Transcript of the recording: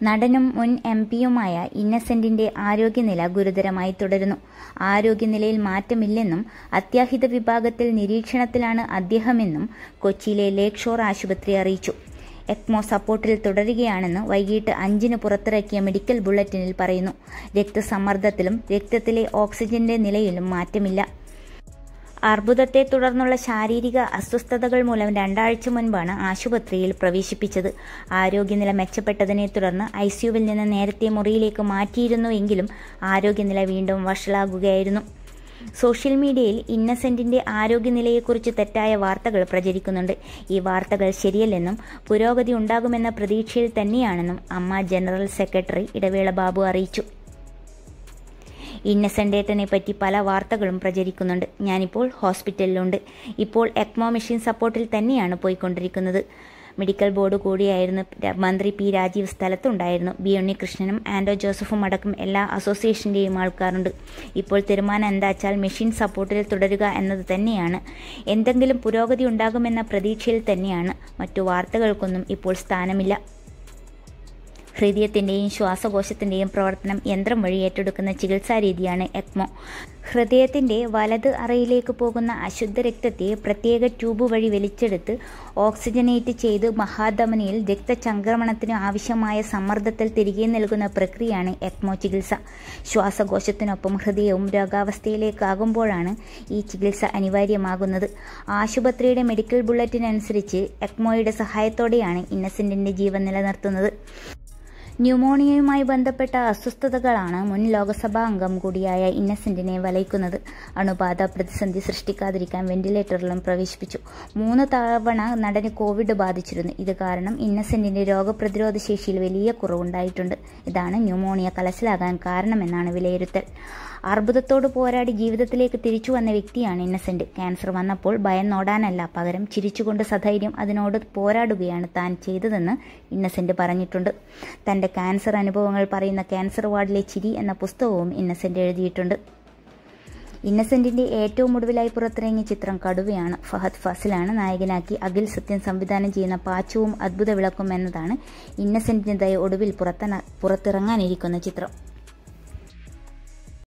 നടനും മുൻ എംപിയുമായ ഇന്നസെന്റിന്റെ ആരോഗ്യനില ഗുരുതരമായി തുടരുന്നു. ആരോഗ്യനിലയിൽ മാറ്റമില്ലെന്നും അത്യാഹിത വിഭാഗത്തിൽ നിരീക്ഷണത്തിലാണ് അദ്ദേഹമെന്നും കൊച്ചിയിലെ ലേക്ക് ഷോർ ആശുപത്രി അറിയിച്ചു. എക്മോ സപ്പോർട്ടിൽ തുടരുകയാണെന്ന് വൈകിട്ട് 5-ന് പുറത്തിറക്കിയ മെഡിക്കൽ ബുള്ളറ്റിനിൽ പറയുന്നു. രക്തസമ്മർദ്ദത്തിലും രക്തത്തിലെ ഓക്സിജന്റെ നിലയിലും മാറ്റമില്ല. അർബുദത്തെ തുടർന്നുള്ള ശാരീരിക അസ്വസ്ഥതകൾ മൂലം 2 ആഴ്ച മുൻപാണ് ആശുപത്രിയിൽ പ്രവേശിപ്പിച്ചത്. ആരോഗ്യനില മെച്ചപ്പെട്ടതിനെ തുടർന്ന് ICUവിൽ നിന്ന് നേരത്തെ മുറിയിലേക്ക് മാറ്റിയിരുന്നുവെങ്കിലും ആരോഗ്യനില വീണ്ടും വഷളാകുകയായിരുന്നു. സോഷ്യൽ മീഡിയയിൽ ഇന്നസെന്റിന്റെ ആരോഗ്യനിലയെക്കുറിച്ച് തെറ്റായ വാർത്തകൾ പ്രചരിക്കുന്നുണ്ട്. ഈ വാർത്തകൾ ശരിയല്ലെന്നും പുരോഗതി ഉണ്ടാകുമെന്ന പ്രതീക്ഷയിൽ തന്നെയാണെന്നും അമ്മ ജനറൽ സെക്രട്ടറി ഇടവേള ബാബു അറിയിച്ചു. ഇന്നസെന്റേട്ടനെ പറ്റി പല വാർത്തകളും പ്രചരിക്കുന്നുണ്ട്. ഞാനിപ്പോൾ ഹോസ്പിറ്റലിലുണ്ട്. ഇപ്പോൾ എക്മോ മെഷീൻ സപ്പോർട്ടിൽ തന്നെയാണ് പോയിക്കൊണ്ടിരിക്കുന്നത്. മെഡിക്കൽ ബോർഡ് കൂടിയായിരുന്നു മന്ത്രി P. രാജീവ് സ്ഥലത്തുണ്ടായിരുന്നു. B. ഉണ്ണികൃഷ്ണനും ആൻഡോ ജോസഫും അടക്കം എല്ലാ അസോസിയേഷന്റെയും ആൾക്കാരുണ്ട്. ഇപ്പോൾ തീരുമാനം എന്താച്ചാൽ മെഷീൻ സപ്പോർട്ടിൽ തുടരുക എന്നത് തന്നെയാണ്. എന്തെങ്കിലും പുരോഗതി ഉണ്ടാകുമെന്ന പ്രതീക്ഷയിൽ തന്നെയാണ്. മറ്റു വാർത്തകൾക്കൊന്നും ഇപ്പോൾ സ്ഥാനമില്ല. ഹൃദയത്തിന്റെയും ശ്വാസകോശത്തിന്റെയും പ്രവർത്തനം യന്ത്രം വഴി ഏറ്റെടുക്കുന്ന ചികിത്സാരീതിയാണ് എക്മോ. ഹൃദയത്തിന്റെ വലത് അറയിലേക്ക് പോകുന്ന അശുദ്ധ രക്തത്തെ പ്രത്യേക ട്യൂബ് വഴി വലിച്ചെടുത്ത് ഓക്സിജനേറ്റ് ചെയ്ത് മഹാധമനിയിൽ രക്തചംക്രമണത്തിന് ആവശ്യമായ സമ്മർദ്ദത്തിൽ തിരികെ നൽകുന്ന പ്രക്രിയയാണ് എക്മോ ചികിത്സ. ശ്വാസകോശത്തിനൊപ്പം ഹൃദയവും രോഗാവസ്ഥയിലേക്കാകുമ്പോഴാണ് ഈ ചികിത്സ അനിവാര്യമാകുന്നത്. ആശുപത്രിയുടെ മെഡിക്കൽ ബുള്ളറ്റിനനുസരിച്ച് എക്മോയുടെ സഹായത്തോടെയാണ് ഇന്നസെന്റിന്റെ ജീവൻ നിലനിർത്തുന്നത്. ന്യൂമോണിയയുമായി ബന്ധപ്പെട്ട അസ്വസ്ഥതകളാണ് മുൻ ലോക്സഭാ അംഗം കൂടിയായ ഇന്നസെന്റിനെ വലയ്ക്കുന്നത്. അണുബാധ പ്രതിസന്ധി സൃഷ്ടിക്കാതിരിക്കാൻ വെന്റിലേറ്ററിലും പ്രവേശിപ്പിച്ചു. 3 തവണ നടന് കോവിഡ് ബാധിച്ചിരുന്നു. ഇത് കാരണം ഇന്നസെന്റിന്റെ രോഗപ്രതിരോധ ശേഷിയിൽ വലിയ കുറവുണ്ടായിട്ടുണ്ട്. ഇതാണ് ന്യൂമോണിയ കലശലാകാൻ കാരണമെന്നാണ് വിലയിരുത്തൽ. അർബുദത്തോട് പോരാടി ജീവിതത്തിലേക്ക് തിരിച്ചു വന്ന വ്യക്തിയാണ് ഇന്നസെന്റ്. ക്യാൻസർ വന്നപ്പോൾ ഭയന്നോടാനല്ല, പകരം ചിരിച്ചുകൊണ്ട് സധൈര്യം അതിനോട് പോരാടുകയാണ് താൻ ചെയ്തതെന്ന് ഇന്നസെന്റ് പറഞ്ഞിട്ടുണ്ട്. തന്റെ ക്യാൻസർ അനുഭവങ്ങൾ പറയുന്ന ക്യാൻസർ വാർഡിലെ ചിരി എന്ന പുസ്തകവും ഇന്നസെന്റ് എഴുതിയിട്ടുണ്ട്. ഇന്നസെന്റിന്റെ ഏറ്റവും ഒടുവിലായി പുറത്തിറങ്ങിയ ചിത്രം കടുവയാണ്. ഫഹദ് ഫാസിലാണ് നായകനാക്കി അഖിൽ സത്യൻ സംവിധാനം ചെയ്യുന്ന പാച്ചുവും അത്ഭുത വിളക്കും എന്നതാണ് ഇന്നസെന്റിൻ്റെതായി ഒടുവിൽ പുറത്തിറങ്ങാനിരിക്കുന്ന ചിത്രം.